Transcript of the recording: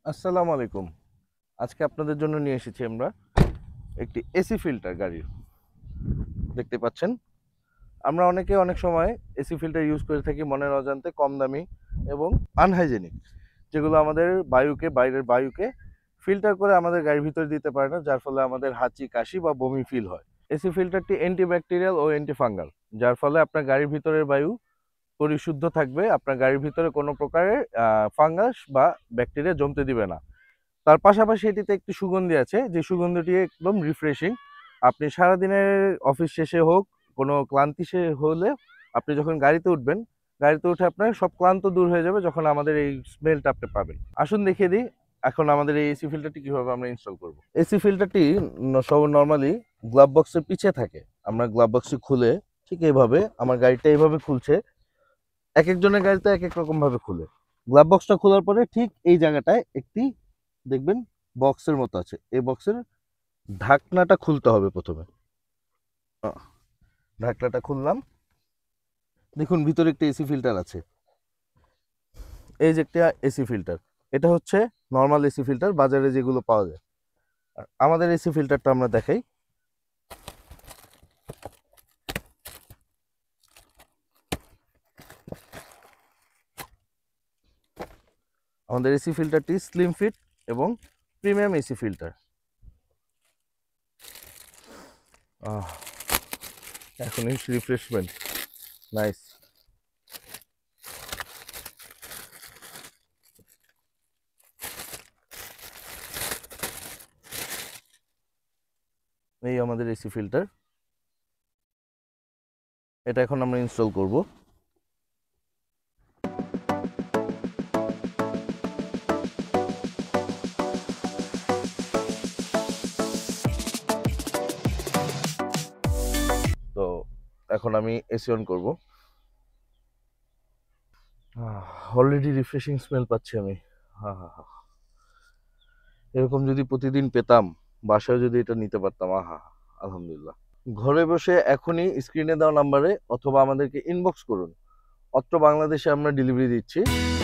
আসসালামু আলাইকুম। আজকে আপনাদের জন্য নিয়ে এসেছি আমরা একটি এসি ফিল্টার গাড়ির। দেখতে পাচ্ছেন, আমরা অনেকে অনেক সময় এসি ফিল্টার ইউজ করে থাকি মনের অজান্তে, কম দামি এবং আনহাইজেনিক, যেগুলো আমাদের বায়ুকে, বাইরের বায়ুকে ফিল্টার করে আমাদের গাড়ির ভিতরে দিতে পারে না, যার ফলে আমাদের হাঁচি, কাশি বা বমি ফিল হয়। এসি ফিল্টারটি অ্যান্টিব্যাকটেরিয়াল ও অ্যান্টিফাঙ্গাল, যার ফলে আপনার গাড়ির ভিতরের বায়ু পরিশুদ্ধ থাকবে, আপনার গাড়ির ভিতরে কোনো প্রকারের ফাঙ্গাস বা ব্যাকটেরিয়া জমতে দিবে না। তার পাশাপাশি এটিতে একটি সুগন্ধি আছে, যে সুগন্ধিটি একদম রিফ্রেশিং। আপনি সারাদিনের অফিস শেষে হোক, কোনো ক্লান্তি হলে আপনি যখন গাড়িতে উঠবেন, গাড়িতে উঠে আপনার সব ক্লান্ত দূর হয়ে যাবে যখন আমাদের এই স্মেলটা আপনি পাবেন। আসুন দেখিয়ে দিই এখন আমাদের এই এসি ফিল্টারটি কীভাবে আমরা ইনস্টল করব। এসি ফিল্টারটি সব নর্মালি গ্লাভ বক্সের পিছে থাকে। আমরা গ্লাভ বক্সটি খুলে ঠিক এইভাবে, আমার গাড়িটা এইভাবে খুলছে, এক একজনের গাড়িতে এক এক রকমভাবে খুলে। গ্লাভ বক্সটা খোলার পরে ঠিক এই জায়গাটায় একটি দেখবেন বক্সের মতো আছে, এই বক্সের ঢাকনাটা খুলতে হবে প্রথমে। ঢাকনাটা খুললাম, দেখুন ভিতরে একটা এসি ফিল্টার আছে। এই যে একটা এসি ফিল্টার, এটা হচ্ছে নর্মাল এসি ফিল্টার, বাজারে যেগুলো পাওয়া যায়। আর আমাদের এসি ফিল্টারটা আমরা দেখাই। আমাদের এসি ফিল্টারটি স্লিম ফিট এবং প্রিমিয়াম এসি ফিল্টার। এখন রিফ্রেশমেন্ট, নাইস। এই আমাদের এসি ফিল্টার, এটা এখন আমরা ইনস্টল করব। তো এখন আমি এসি অন করব। অলরেডি রিফ্রেশিং স্মেল পাচ্ছি আমি। হা হা হা, এরকম যদি প্রতিদিন পেতাম, বাসায় যদি এটা নিতে পারতাম, আহা, আলহামদুলিল্লাহ। ঘরে বসে এখনই স্ক্রিনে দেওয়া নাম্বারে অথবা আমাদেরকে ইনবক্স করুন। অত্র বাংলাদেশে আমরা ডেলিভারি দিচ্ছি।